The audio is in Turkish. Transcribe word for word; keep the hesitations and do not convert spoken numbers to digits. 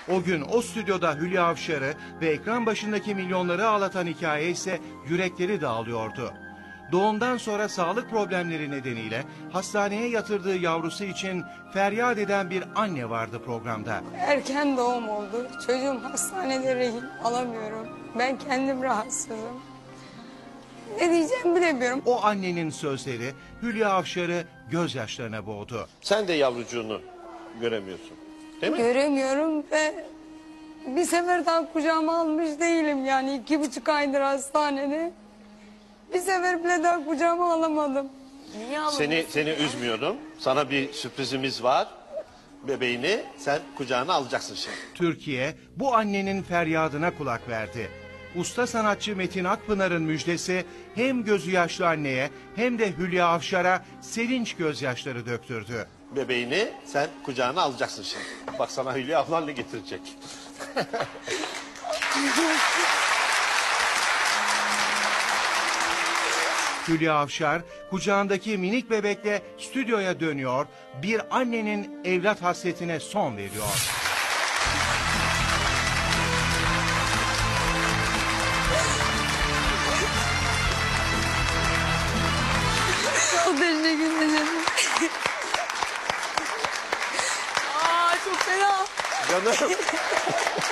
O gün o stüdyoda Hülya Avşar'ı ve ekran başındaki milyonları ağlatan hikaye ise yürekleri dağılıyordu. Doğumdan sonra sağlık problemleri nedeniyle hastaneye yatırdığı yavrusu için feryat eden bir anne vardı programda. Erken doğum oldu. Çocuğum hastanede rehin, alamıyorum. Ben kendim rahatsızım. Ne diyeceğimi bilemiyorum. O annenin sözleri Hülya Avşar'ı gözyaşlarına boğdu. Sen de yavrucuğunu göremiyorsun, değil mi? Göremiyorum ve bir sefer daha kucağıma almış değilim. Yani iki buçuk aydır hastanede. Bir sefer bile daha kucağıma alamadım. Niye alamıyorsun? Seni seni üzmüyorum. Sana bir sürprizimiz var. Bebeğini sen kucağına alacaksın şimdi. Türkiye bu annenin feryadına kulak verdi. Usta sanatçı Metin Akpınar'ın müjdesi hem gözü yaşlı anneye hem de Hülya Avşar'a sevinç gözyaşları döktürdü. Bebeğini sen kucağına alacaksın şimdi. Bak sana Hülya ablan ne getirecek. Hülya Avşar kucağındaki minik bebekle stüdyoya dönüyor, bir annenin evlat hasretine son veriyor. Çok teşekkür ederim. Aa çok fena. Canım.